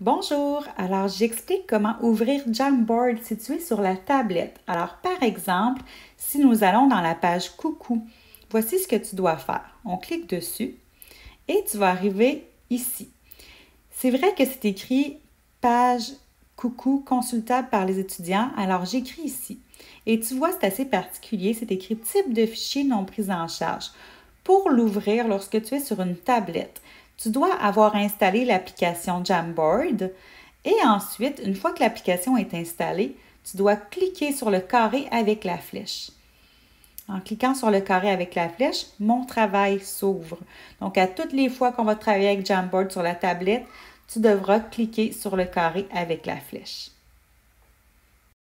Bonjour, alors j'explique comment ouvrir Jamboard situé sur la tablette. Alors par exemple, si nous allons dans la page Coucou, voici ce que tu dois faire. On clique dessus et tu vas arriver ici. C'est vrai que c'est écrit page Coucou consultable par les étudiants, alors j'écris ici. Et tu vois, c'est assez particulier, c'est écrit type de fichier non pris en charge. Pour l'ouvrir lorsque tu es sur une tablette, tu dois avoir installé l'application Jamboard et ensuite, une fois que l'application est installée, tu dois cliquer sur le carré avec la flèche. En cliquant sur le carré avec la flèche, mon travail s'ouvre. Donc, à toutes les fois qu'on va travailler avec Jamboard sur la tablette, tu devras cliquer sur le carré avec la flèche.